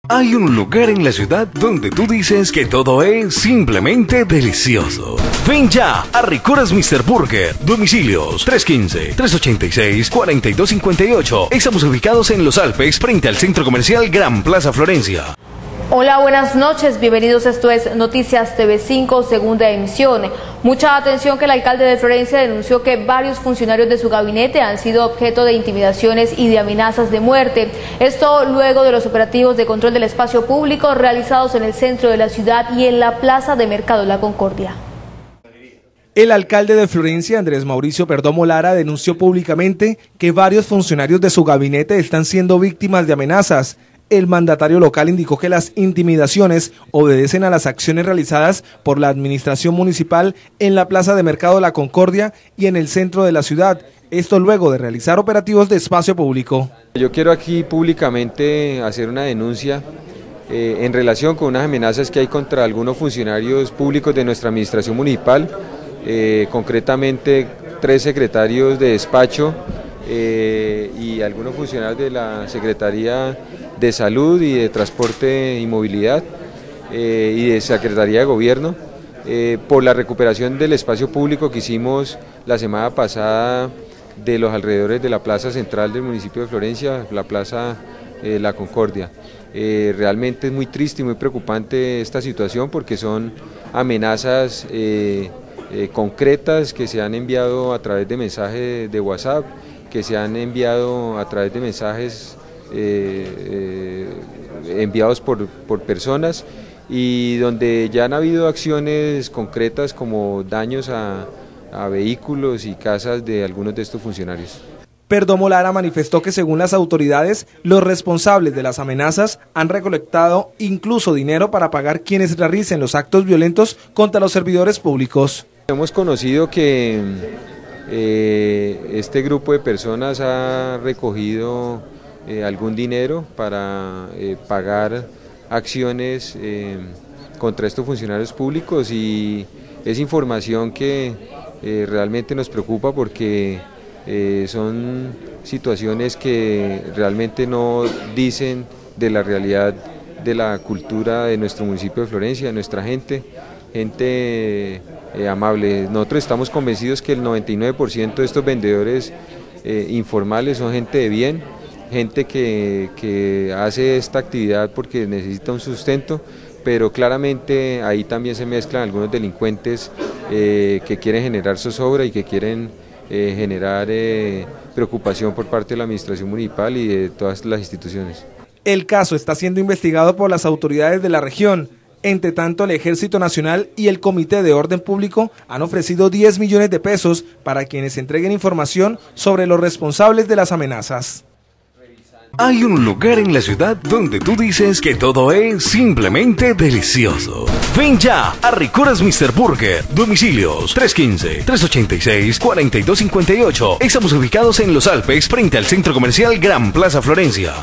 Hay un lugar en la ciudad donde tú dices que todo es simplemente delicioso. Ven ya a Ricoras Mr. Burger. Domicilios 315-386-4258. Estamos ubicados en Los Alpes, frente al Centro Comercial Gran Plaza Florencia. Hola, buenas noches, bienvenidos, esto es Noticias TV5, segunda emisión. Mucha atención que el alcalde de Florencia denunció que varios funcionarios de su gabinete han sido objeto de intimidaciones y de amenazas de muerte. Esto luego de los operativos de control del espacio público realizados en el centro de la ciudad y en la plaza de Mercado La Concordia. El alcalde de Florencia, Andrés Mauricio Perdomo Lara, denunció públicamente que varios funcionarios de su gabinete están siendo víctimas de amenazas. El mandatario local indicó que las intimidaciones obedecen a las acciones realizadas por la administración municipal en la plaza de Mercado La Concordia y en el centro de la ciudad, esto luego de realizar operativos de espacio público. Yo quiero aquí públicamente hacer una denuncia en relación con unas amenazas que hay contra algunos funcionarios públicos de nuestra administración municipal, concretamente 3 secretarios de despacho y algunos funcionarios de la Secretaría de Salud y de Transporte y Movilidad y de Secretaría de Gobierno por la recuperación del espacio público que hicimos la semana pasada de los alrededores de la plaza central del municipio de Florencia, la plaza La Concordia. Realmente es muy triste y muy preocupante esta situación porque son amenazas concretas que se han enviado a través de mensajes de WhatsApp, que se han enviado a través de mensajes enviados por personas y donde ya han habido acciones concretas como daños a vehículos y casas de algunos de estos funcionarios. Perdomo Lara manifestó que según las autoridades, los responsables de las amenazas han recolectado incluso dinero para pagar quienes realicen los actos violentos contra los servidores públicos. Hemos conocido que este grupo de personas ha recogido algún dinero para pagar acciones contra estos funcionarios públicos y es información que realmente nos preocupa porque son situaciones que realmente no dicen de la realidad de la cultura de nuestro municipio de Florencia, de nuestra gente amable. Nosotros estamos convencidos que el 99% de estos vendedores informales son gente de bien, gente que hace esta actividad porque necesita un sustento, pero claramente ahí también se mezclan algunos delincuentes que quieren generar zozobra y que quieren generar preocupación por parte de la administración municipal y de todas las instituciones. El caso está siendo investigado por las autoridades de la región. Entre tanto, el Ejército Nacional y el Comité de Orden Público han ofrecido 10 millones de pesos para quienes entreguen información sobre los responsables de las amenazas. Hay un lugar en la ciudad donde tú dices que todo es simplemente delicioso. Ven ya a Ricoras Mr. Burger. Domicilios 315-386-4258. Estamos ubicados en Los Alpes, frente al Centro Comercial Gran Plaza Florencia.